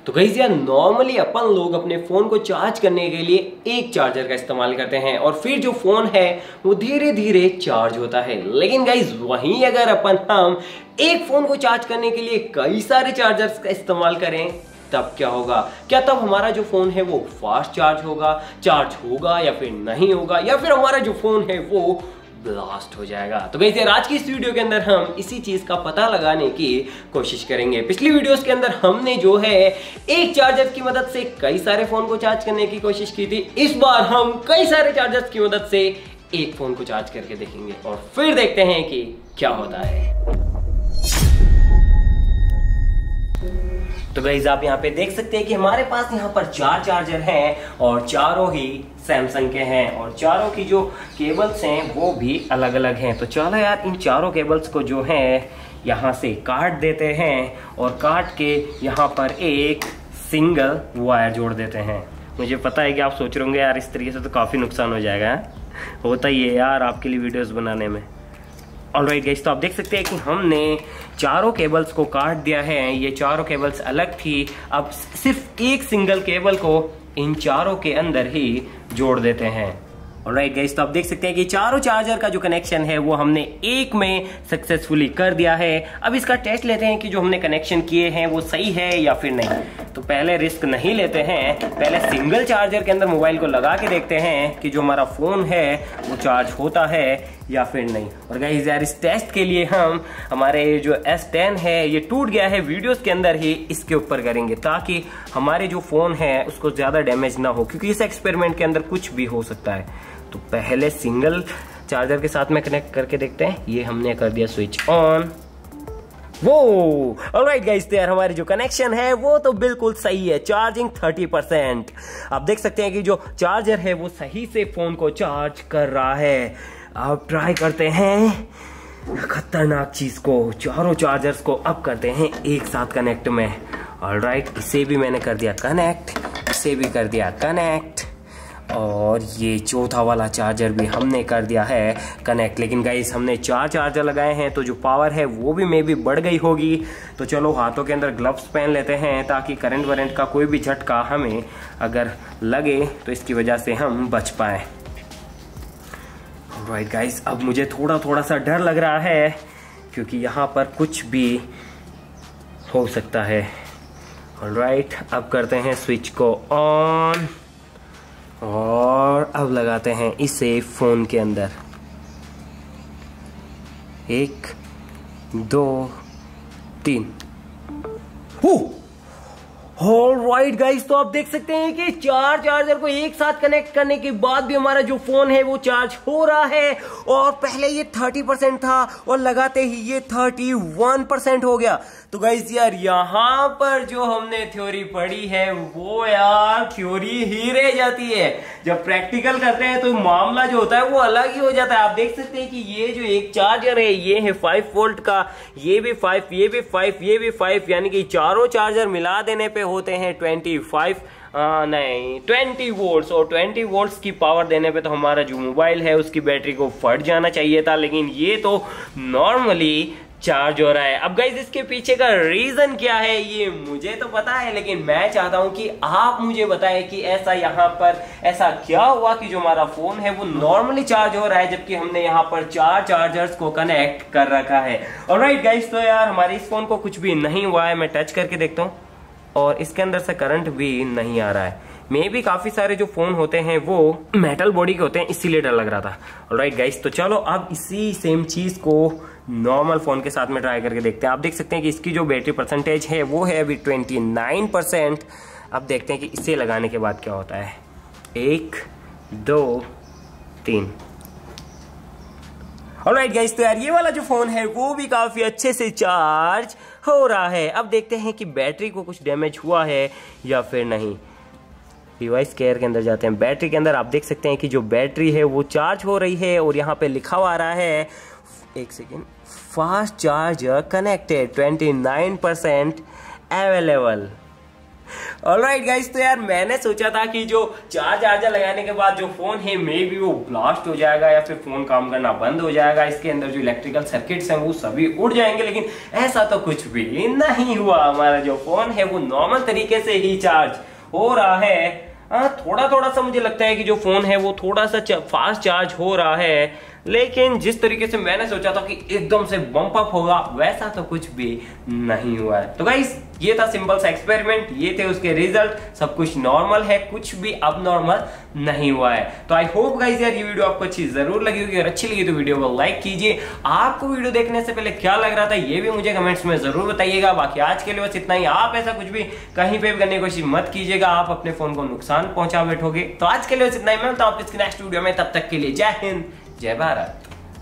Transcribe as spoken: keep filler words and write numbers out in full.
तो गाइस यार नॉर्मली अपन लोग अपने फ़ोन को चार्ज करने के लिए एक चार्जर का इस्तेमाल करते हैं और फिर जो फ़ोन है वो धीरे धीरे चार्ज होता है। लेकिन गाइस वहीं अगर अपन हम एक फ़ोन को चार्ज करने के लिए कई सारे चार्जर्स का इस्तेमाल करें तब क्या होगा? क्या तब हमारा जो फ़ोन है वो फास्ट चार्ज होगा, चार्ज होगा या फिर नहीं होगा, या फिर हमारा जो फ़ोन है वो ब्लास्ट हो जाएगा? तो गाइस यार आज की इस वीडियो के अंदर हम इसी चीज का पता लगाने की कोशिश करेंगे। पिछली वीडियोस के अंदर हमने जो है एक चार्जर की मदद से कई सारे फोन को चार्ज करने की कोशिश की थी। इस बार हम कई सारे चार्जर्स की मदद से एक फोन को चार्ज करके देखेंगे और फिर देखते हैं कि क्या होता है। तो गाइस आप यहाँ पे देख सकते हैं कि हमारे पास यहाँ पर चार चार्जर हैं और चारों ही सैमसंग के हैं और चारों की जो केबल्स हैं वो भी अलग अलग हैं। तो चलो यार इन चारों केबल्स को जो है यहाँ से काट देते हैं और काट के यहाँ पर एक सिंगल वायर जोड़ देते हैं। मुझे पता है कि आप सोच रहे होंगे यार इस तरीके से तो काफ़ी नुकसान हो जाएगा। होता ही है यार आपके लिए वीडियोज़ बनाने में। ऑलराइट गाइस, तो आप देख सकते हैं कि हमने चारों केबल्स को काट दिया है। ये चारों केबल्स अलग थी, अब सिर्फ एक सिंगल केबल को इन चारों के अंदर ही जोड़ देते हैं। ऑलराइट गाइस, तो आप देख सकते हैं कि चारों चार्जर का जो कनेक्शन है वो हमने एक में सक्सेसफुली कर दिया है। अब इसका टेस्ट लेते हैं कि जो हमने कनेक्शन किए हैं वो सही है या फिर नहीं। तो पहले रिस्क नहीं लेते हैं, पहले सिंगल चार्जर के अंदर मोबाइल को लगा के देखते हैं कि जो हमारा फोन है वो चार्ज होता है या फिर नहीं। और गाइस यार इस टेस्ट के लिए हम हमारे जो एस टेन है ये टूट गया है, वीडियोस के अंदर ही इसके ऊपर करेंगे ताकि हमारे जो फोन है उसको ज्यादा डैमेज ना हो, क्योंकि इस एक्सपेरिमेंट के अंदर कुछ भी हो सकता है। तो पहले सिंगल चार्जर के साथ में कनेक्ट करके देखते हैं। ये हमने कर दिया स्विच ऑन। वो ऑलराइट गाइस, तो यार हमारी जो कनेक्शन है वो तो बिल्कुल सही है, चार्जिंग थर्टी परसेंट। आप देख सकते हैं कि जो चार्जर है वो सही से फोन को चार्ज कर रहा है। अब ट्राई करते हैं खतरनाक चीज को, चारों चार्जर्स को अब करते हैं एक साथ कनेक्ट में। ऑलराइट, इसे भी मैंने कर दिया कनेक्ट, इसे भी कर दिया कनेक्ट और ये चौथा वाला चार्जर भी हमने कर दिया है कनेक्ट। लेकिन गाइस हमने चार चार्जर लगाए हैं तो जो पावर है वो भी मे भी बढ़ गई होगी। तो चलो हाथों के अंदर ग्लव्स पहन लेते हैं ताकि करंट वरेंट का कोई भी झटका हमें अगर लगे तो इसकी वजह से हम बच पाए। ऑलराइट गाइस, अब मुझे थोड़ा थोड़ा सा डर लग रहा है क्योंकि यहाँ पर कुछ भी हो सकता है। ऑलराइट, अब करते हैं स्विच को ऑन और अब लगाते हैं इसे फोन के अंदर। एक दो तीन। ऑलराइट गाइस, तो आप देख सकते हैं कि चार चार्जर को एक साथ कनेक्ट करने के बाद भी हमारा जो फोन है वो चार्ज हो रहा है। और पहले ये थर्टी परसेंट था और लगाते ही ये थर्टी वन परसेंट हो गया। तो गाइस यार यहाँ पर जो हमने थ्योरी पढ़ी है वो यार थ्योरी ही रह जाती है। जब प्रैक्टिकल करते हैं तो मामला जो होता है वो अलग ही हो जाता है। आप देख सकते हैं कि ये जो एक चार्जर है ये है फाइव वोल्ट का, ये भी फाइव, ये भी फाइव, ये भी फाइव, यानी कि चारों चार्जर मिला देने पे होते हैं ट्वेंटी फाइव आ, नहीं ट्वेंटी वोल्ट्स। और ट्वेंटी वोल्ट्स की पावर देने पे तो हमारा जो मोबाइल है उसकी बैटरी को फट जाना चाहिए था, लेकिन ये तो नॉर्मली चार्ज हो रहा है। अब गाइस इसके पीछे का रीजन क्या है ये मुझे तो पता है, लेकिन मैं चाहता हूं कि आप मुझे बताएं कि ऐसा यहाँ पर ऐसा क्या हुआ कि जो हमारा फोन है वो नॉर्मली चार्ज हो रहा है जबकि हमने यहाँ पर चार चार्जर्स को कनेक्ट कर रखा है। ऑलराइट गाइस, तो यार हमारे इस फोन को कुछ भी नहीं हुआ है। मैं टच करके देखता हूँ और इसके अंदर से करंट भी नहीं आ रहा है। मे भी काफी सारे जो फोन होते हैं वो मेटल बॉडी के होते हैं, इसीलिए डर लग रहा था। ऑलराइट गाइस, तो चलो अब इसी सेम चीज को नॉर्मल फोन के साथ में ट्राई करके देखते हैं। आप देख सकते हैं कि इसकी जो बैटरी परसेंटेज है वो है अभी ट्वेंटी नाइन परसेंट। अब देखते हैं कि इसे लगाने के बाद क्या होता है। एक दो तीन। ऑलराइट गाइस, तो यार ये वाला जो फोन है वो भी काफी अच्छे से चार्ज हो रहा है। अब देखते हैं कि बैटरी को कुछ डैमेज हुआ है या फिर नहीं। डिवाइस केयर के अंदर जाते हैं। बैटरी के अंदर आप देख सकते हैं कि जो बैटरी है वो चार्ज हो रही है और यहाँ पे लिखा हुआ आ रहा है, एक second, fast charger connected, twenty nine percent available. Alright guys, तो यार मैंने सोचा था कि जो चार चार्जर लगाने के बाद जो फोन है मे बी वो ब्लास्ट हो जाएगा या फिर फोन काम करना बंद हो जाएगा, इसके अंदर जो इलेक्ट्रिकल सर्किट्स हैं वो सभी उड़ जाएंगे, लेकिन ऐसा तो कुछ भी नहीं हुआ। हमारा जो फोन है वो नॉर्मल तरीके से ही चार्ज हो रहा है। आ, थोड़ा थोड़ा सा मुझे लगता है कि जो फोन है वो थोड़ा सा फास्ट चार्ज हो रहा है, लेकिन जिस तरीके से मैंने सोचा था कि एकदम से बम्प अप होगा वैसा तो कुछ भी नहीं हुआ है। तो गाइस ये था सिंपल सा एक्सपेरिमेंट, ये थे उसके रिजल्ट, सब कुछ नॉर्मल है, कुछ भी अब नॉर्मल नहीं हुआ है। तो आई होप गाइस यार ये वीडियो आपको अच्छी जरूर लगी होगी, अगर अच्छी लगी तो वीडियो को लाइक कीजिए। आपको वीडियो देखने से पहले क्या लग रहा था ये भी मुझे कमेंट्स में जरूर बताइएगा। बाकी आज के लिए बस इतना ही, आप ऐसा कुछ भी कहीं पे भी करने की कोशिश मत कीजिएगा, आप अपने फोन को नुकसान पहुंचा बैठोगे। तो आज के लिए बस इतना ही, मिलता हूं आपको नेक्स्ट वीडियो में, तब तक के लिए जय हिंद जय भारत।